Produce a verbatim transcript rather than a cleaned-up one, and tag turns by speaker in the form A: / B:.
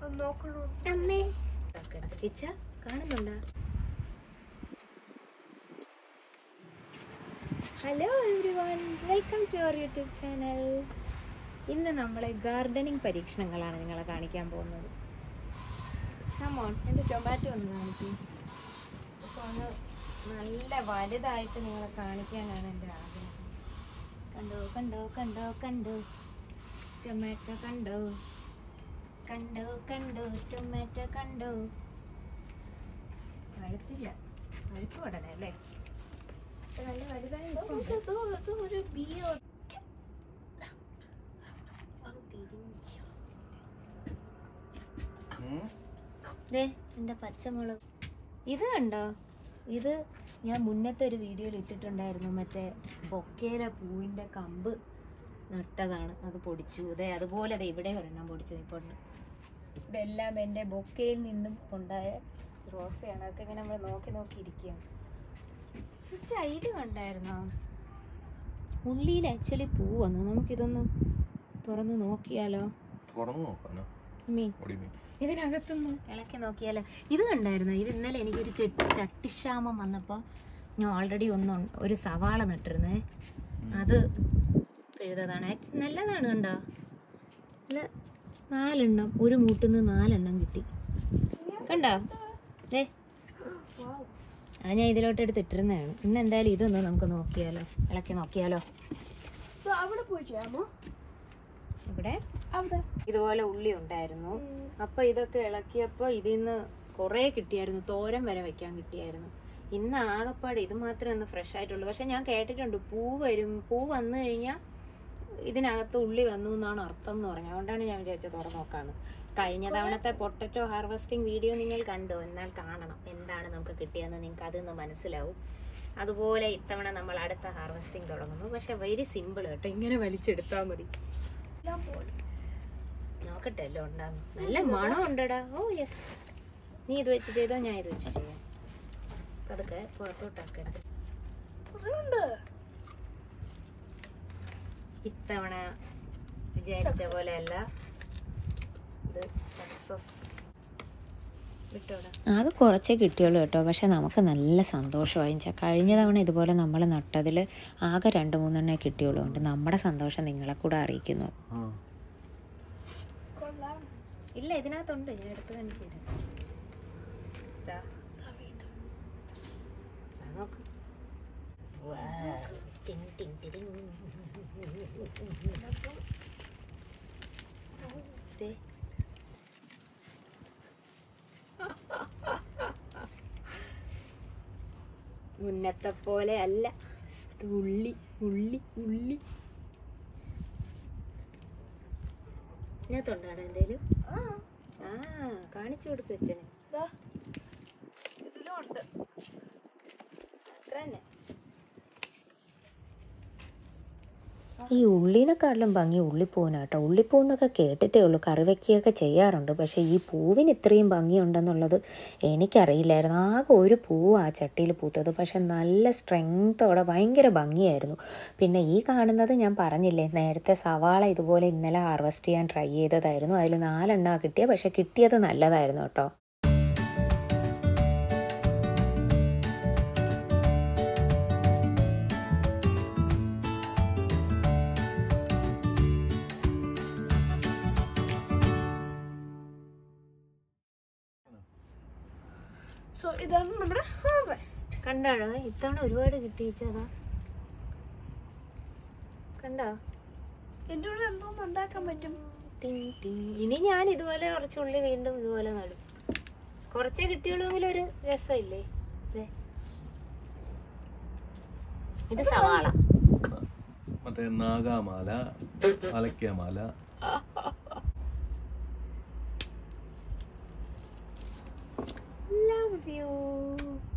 A: അമ്മേ കിച്ച കാണുന്നുണ്ടോ? Hello everyone, welcome to our YouTube channel. ഇന്ന് നമ്മളെ ഗാർഡനിങ് പരീക്ഷണങ്ങളാണ് നിങ്ങളെ കാണിക്കാൻ പോകുന്നത്. കമോൺ, എൻ്റെ ടൊമാറ്റോ ഒന്ന് കാണിക്കും. അപ്പോൾ ഒന്ന് നല്ല വലുതായിട്ട് നിങ്ങളെ കാണിക്കാനാണ് എൻ്റെ ആഗ്രഹം. കണ്ടോ കണ്ടോ കണ്ടോ കണ്ടോ ടൊമാറ്റോ കണ്ടോ കണ്ടോ കണ്ടോ ടൊമാറ്റോ കണ്ടോ. പഴുത്തില്ല, പഴുപ്പ് ഉടനെ അല്ലേ? നല്ല വലുതായി ഒരു ബിയോ എൻ്റെ പച്ചമുളക്. ഇത് കണ്ടോ, ഇത് ഞാൻ മുന്നത്തെ ഒരു വീഡിയോയിൽ ഇട്ടിട്ടുണ്ടായിരുന്നു. മറ്റേ ബൊക്കേലെ പൂവിൻ്റെ കമ്പ് നട്ടതാണ്, അത് പൊടിച്ചു. അതെ, അതുപോലെ അതെ ഇവിടെ ഒരെണ്ണം പൊടിച്ചത് ഇപ്പോൾ ഉണ്ട്. ഇതെല്ലാം എൻ്റെ ബൊക്കയിൽ നിന്നും ഉണ്ടായ റോസയാണ്. അതൊക്കെ ഇങ്ങനെ നമ്മൾ നോക്കി നോക്കി ഇരിക്കുകയാണ്. ഇത് കണ്ടായിരുന്നോ, ഉള്ളിയിൽ ആക്ച്വലി പൂ വന്നു. നമുക്കിതൊന്ന് തുറന്ന് നോക്കിയാലോ? മീൻ ഇതിനകത്തൊന്ന് ഇളക്കി നോക്കിയാലോ? ഇത് കണ്ടായിരുന്നോ? ഇത് ഇന്നലെ എനിക്കൊരു ചെട്ടി ചട്ടിക്ഷാമം വന്നപ്പോൾ ഞാൻ ഓൾറെഡി ഒന്ന് ഒരു സവാള നട്ടിരുന്നേ, അത് എഴുതതാണ്. നല്ലതാണ് കണ്ടോ, നല്ല നാലെണ്ണം, ഒരു മൂട്ടിന്ന് നാലെണ്ണം കിട്ടി കണ്ടോ. ഏ ആ ഞാൻ ഇതിലോട്ട് എടുത്തിട്ടിരുന്നതാണ്. ഇന്ന് എന്തായാലും ഇതൊന്ന് നമുക്ക് നോക്കിയാലോ, ഇളക്കി നോക്കിയാലോ? ഇവിടെ ഇതുപോലെ ഉള്ളി ഉണ്ടായിരുന്നു. അപ്പൊ ഇതൊക്കെ ഇളക്കിയപ്പോ ഇതിൽ നിന്ന് കുറെ കിട്ടിയായിരുന്നു, തോരൻ വരെ വെക്കാൻ കിട്ടിയായിരുന്നു. ഇന്ന് ആകപ്പാട് ഇത് മാത്രമേ ഒന്ന് ഫ്രഷ് ആയിട്ടുള്ളൂ. പക്ഷെ ഞാൻ കേട്ടിട്ടുണ്ട് പൂ വരും, പൂ വന്നു കഴിഞ്ഞാൽ ഇതിനകത്ത് ഉള്ളി വന്നു എന്നാണ് അർത്ഥം എന്ന് പറഞ്ഞു. അതുകൊണ്ടാണ് ഞാൻ വിചാരിച്ചത് തുറന്നു നോക്കാന്ന്. കഴിഞ്ഞ തവണത്തെ പൊട്ടറ്റോ ഹാർവെസ്റ്റിംഗ് വീഡിയോ നിങ്ങൾ കണ്ടോ? എന്നാൽ കാണണം, എന്താണ് നമുക്ക് കിട്ടിയതെന്ന് നിങ്ങൾക്ക് അതൊന്ന് മനസ്സിലാവും. അതുപോലെ ഇത്തവണ നമ്മൾ അടുത്ത ഹാർവെസ്റ്റിംഗ് തുടങ്ങുന്നു. പക്ഷെ വെരി സിമ്പിൾ കേട്ടോ, ഇങ്ങനെ വലിച്ചെടുത്താൽ മതി. നോക്കട്ടെ എല്ലാം ഉണ്ടാകുന്നു. നല്ല മണം ഉണ്ടടാ. ഓ യെസ്, നീ ഇത് വെച്ച് ചെയ്തോ, ഞാൻ ഇത് വെച്ച് ചെയ്യാം. അതൊക്കെ പുറത്തോട്ടാക്കരുത്. ഇത്തവണ വിചാരിച്ച പോലെ അല്ല, ഇത് സക്സസ്. അത് കുറച്ചേ കിട്ടിയുള്ളൂ കേട്ടോ. പക്ഷെ നമുക്ക് നല്ല സന്തോഷമായി. കഴിഞ്ഞ തവണ ഇതുപോലെ നമ്മൾ നട്ടതിൽ ആകെ രണ്ട് മൂന്നെണ്ണേ കിട്ടിയുള്ളൂ. കൊണ്ട് നമ്മുടെ സന്തോഷം നിങ്ങളെ കൂടെ അറിയിക്കുന്നു. ഇല്ല, ഇതിനകത്തുണ്ട്, ഞാൻ എടുത്ത് കാണിച്ചു തരാം. നോക്ക്, മുന്നത്തെ പോലെ അല്ല, ഉള്ളി ഉള്ളി ഉള്ളി. ഇതിനകത്തുണ്ടാണ് എന്തേലും? ആ കാണിച്ചു കൊടുത്തു വെച്ചനെ. അത്ര തന്നെ. ഈ ഉള്ളിനെക്കാട്ടിലും ഭംഗി ഉള്ളിപ്പൂവിനാട്ടോ. ഉള്ളിപ്പൂവെന്നൊക്കെ കേട്ടിട്ടേ ഉള്ളൂ, കറി വയ്ക്കുകയൊക്കെ ചെയ്യാറുണ്ട്. പക്ഷേ ഈ പൂവിന് ഇത്രയും ഭംഗിയുണ്ടെന്നുള്ളത് എനിക്കറിയില്ലായിരുന്നു. ആകെ ഒരു പൂവ് ആ ചട്ടിയിൽ പൂത്തത്, പക്ഷെ നല്ല സ്ട്രെങ്ത്തോടെ ഭയങ്കര ഭംഗിയായിരുന്നു. പിന്നെ ഈ കാണുന്നത് ഞാൻ പറഞ്ഞില്ലേ നേരത്തെ, സവാള ഇതുപോലെ ഇന്നലെ ഹാർവെസ്റ്റ് ചെയ്യാൻ ട്രൈ ചെയ്തതായിരുന്നു. അതിൽ നാലെണ്ണ കിട്ടിയ, പക്ഷെ കിട്ടിയത് നല്ലതായിരുന്നു കേട്ടോ.
B: സോ ഇതാണ് നമ്മുടെ ഹാർവെസ്റ്റ്.
A: കണ്ടാണോ, ഇത്തവണ ഒരുപാട് കിട്ടിയിച്ചതാ. കണ്ടോ,
B: എൻ്റെ കൂടെ എന്തോന്ന് ഉണ്ടാക്കാൻ പറ്റും.
A: ഇനി ഞാൻ ഇതുപോലെ കുറച്ച് ഉള്ളി വീണ്ടും ഇതുപോലെ നടും. കുറച്ചേ കിട്ടിയുള്ളൂങ്കിലും ഒരു രസമില്ലേ? ഇത് സവാള,
C: മറ്റേ നാഗാമാല, അലക്കിയമാല.
A: Love you.